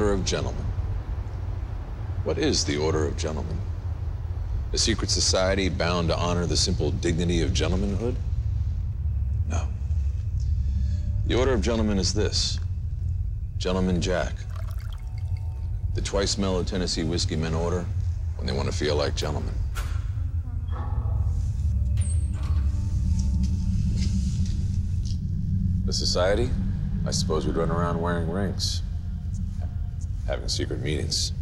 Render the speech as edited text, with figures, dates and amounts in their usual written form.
Order of Gentlemen. What is the Order of Gentlemen? A secret society bound to honor the simple dignity of gentlemanhood? No. The Order of Gentlemen is this: Gentleman Jack. The twice mellow Tennessee whiskey men order when they want to feel like gentlemen. The society? I suppose we'd run around wearing rings, having secret meetings.